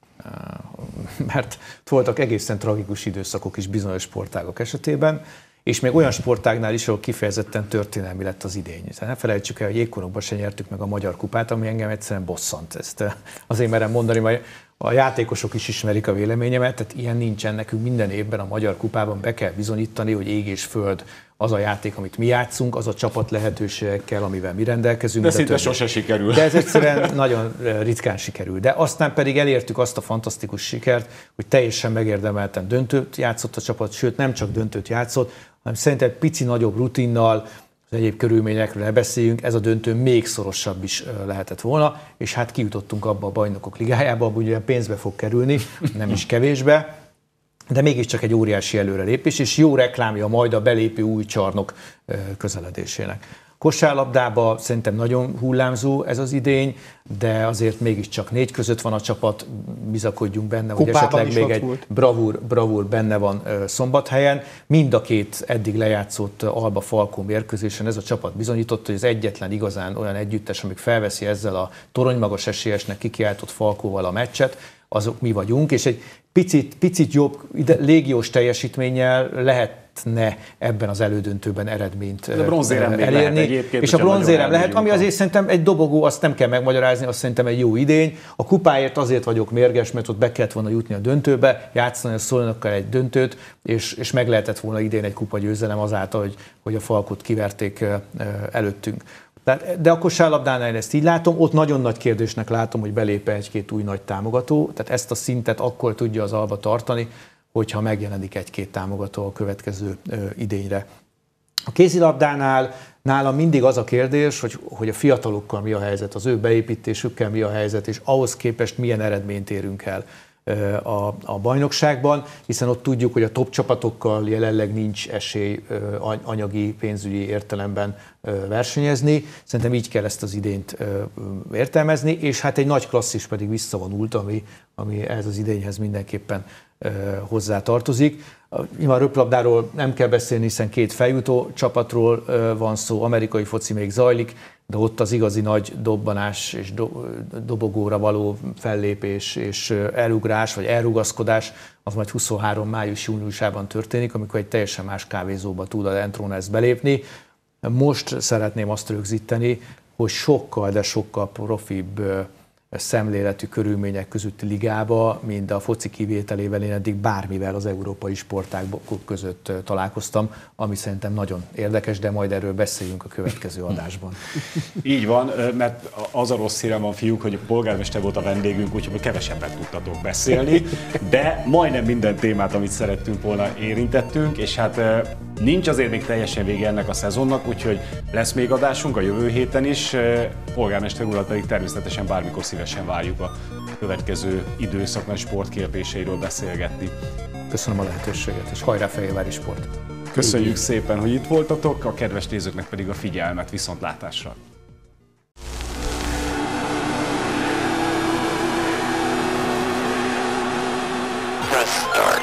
S4: Mert voltak egészen tragikus időszakok is bizonyos sportágok esetében, és még olyan sportágnál is, ahol kifejezetten történelmi lett az idény. Ne felejtsük el, hogy jégkorokban se nyertük meg a Magyar Kupát, ami engem egyszerűen bosszant. Ezt azért merem mondani, mert a játékosok is ismerik a véleményemet, tehát ilyen nincsen nekünk minden évben a Magyar Kupában, be kell bizonyítani, hogy ég és föld az a játék, amit mi játszunk, az a csapat lehetőségekkel, amivel mi rendelkezünk.
S2: De szinte sose sikerül.
S4: De ez egyszerűen nagyon ritkán sikerül. De aztán pedig elértük azt a fantasztikus sikert, hogy teljesen megérdemelten döntőt játszott a csapat, sőt nem csak döntőt játszott, hanem szerintem pici nagyobb rutinnal, az egyéb körülményekről ne beszéljünk, ez a döntő még szorosabb is lehetett volna, és hát kijutottunk abba a Bajnokok Ligájába, abban ugye pénzbe fog kerülni, nem is kevésbe, de mégiscsak egy óriási előrelépés, és jó reklámja majd a belépő új csarnok közeledésének. Kosárlabdában szerintem nagyon hullámzó ez az idény, de azért mégiscsak négy között van a csapat, bizakodjunk benne, hogy esetleg még egy bravúr, bravúr benne van Szombathelyen. Mind a két eddig lejátszott Alba-Falkó mérkőzésen ez a csapat bizonyította, hogy az egyetlen igazán olyan együttes, amik felveszi ezzel a toronymagas esélyesnek kikiáltott Falkóval a meccset, azok mi vagyunk, és egy picit, picit jobb légiós teljesítménnyel lehetne ebben az elődöntőben eredményt elérni. És a bronzérem lehet, ami azért szerintem egy dobogó, azt nem kell megmagyarázni, azt szerintem egy jó idény. A kupáért azért vagyok mérges, mert ott be kellett volna jutni a döntőbe, játszani a Szolnokkal egy döntőt, és, és meg lehetett volna idén egy kupagyőzelem azáltal, hogy, hogy a Falkot kiverték előttünk. De a kosárlabdánál én ezt így látom, ott nagyon nagy kérdésnek látom, hogy belép egy-két új nagy támogató, tehát ezt a szintet akkor tudja az Alba tartani, hogyha megjelenik egy-két támogató a következő ö, idényre. A kézilabdánál nálam mindig az a kérdés, hogy, hogy a fiatalokkal mi a helyzet, az ő beépítésükkel mi a helyzet, és ahhoz képest milyen eredményt érünk el. a, a bajnokságban, hiszen ott tudjuk, hogy a top csapatokkal jelenleg nincs esély anyagi, pénzügyi értelemben versenyezni. Szerintem így kell ezt az idényt értelmezni, és hát egy nagy klasszis pedig visszavonult, ami, ami ehhez az idényhez mindenképpen hozzá tartozik. Nyilván a röplabdáról nem kell beszélni, hiszen két feljutó csapatról van szó, amerikai foci még zajlik, de ott az igazi nagy dobbanás és do, dobogóra való fellépés és elugrás vagy elrugaszkodás, az majd huszonhárom május-júniusában történik, amikor egy teljesen más kávézóba tud a Entrone belépni. Most szeretném azt rögzíteni, hogy sokkal, de sokkal profibb szemléletű körülmények közötti ligába, mint a foci kivételével én eddig bármivel az európai sportágok között találkoztam, ami szerintem nagyon érdekes, de majd erről beszéljünk a következő adásban.
S2: Így van, mert az a rossz hírem van, fiúk, hogy a polgármester volt a vendégünk, úgyhogy kevesebbet tudtatok beszélni, de majdnem minden témát, amit szerettünk volna, érintettünk, és hát nincs azért még teljesen vége ennek a szezonnak, úgyhogy lesz még adásunk a jövő héten is, polgármester urat pedig természetesen bármikor szívesen várjuk a következő időszakban sportkérdéseiről beszélgetni.
S4: Köszönöm a lehetőséget, és hajrá Fehérvári Sport!
S2: Köszönjük szépen, hogy itt voltatok, a kedves nézőknek pedig a figyelmet, viszontlátásra!
S6: Press start.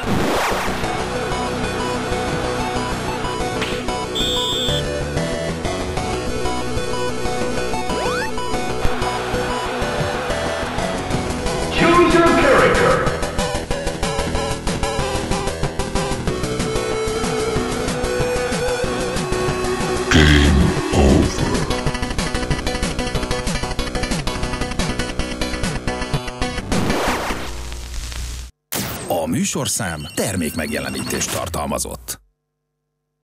S7: Choose your character. Game over.
S1: A műsorszám termék megjelenítést tartalmazott.